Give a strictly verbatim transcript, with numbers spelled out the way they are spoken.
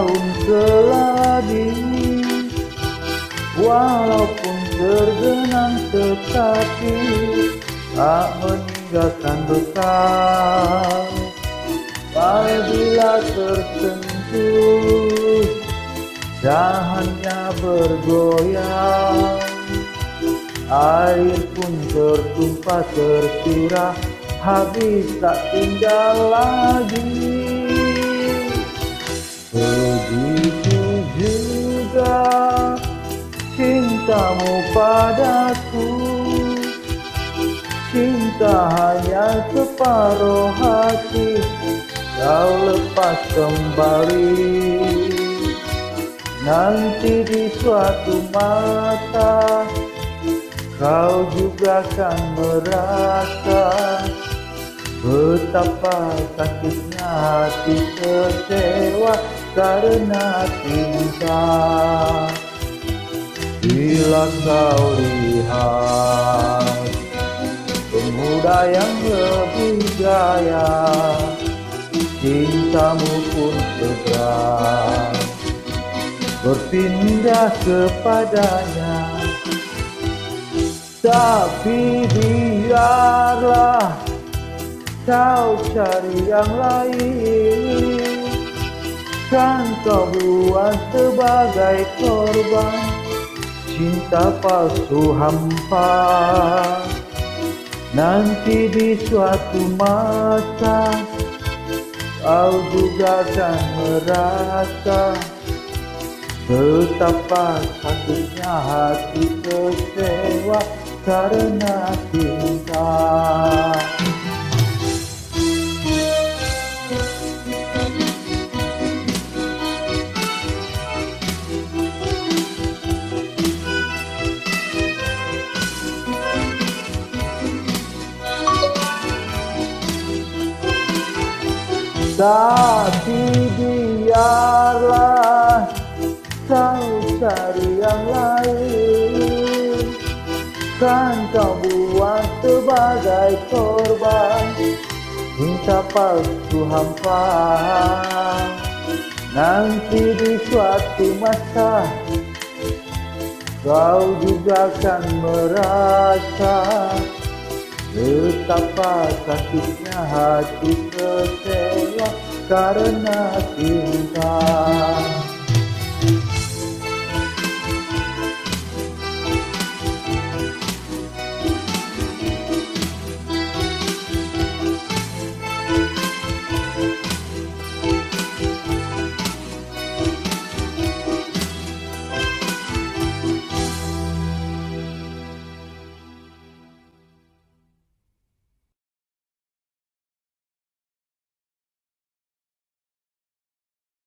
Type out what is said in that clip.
daun keladi, walaupun tergenang tetapi tak meninggalkan bekas. Apabila tersentuh, dahannya bergoyang, air pun tertumpah tercurah, habis tak tinggal lagi. Begitu juga cintamu padaku, cinta hanya separuh hati, kau lepas kembali. Nanti di suatu masa kau juga akan merasa betapa sakitnya hati kecewa karena cinta. Bila kau lihat pemuda yang lebih gaya, cintamu pun segera berpindah kepadanya. Tapi biarlah kau cari yang lain, kan kau buat sebagai korban cinta palsu hampa. Nanti di suatu masa kau juga akan merasa betapa sakitnya hati kecewa karena cinta. Tapi biarlah kau cari yang lain, kan kau buat sebagai korban cinta palsu hampa. Nanti di suatu masa kau juga akan merasa betapa sakitnya hati kecewa karena cinta.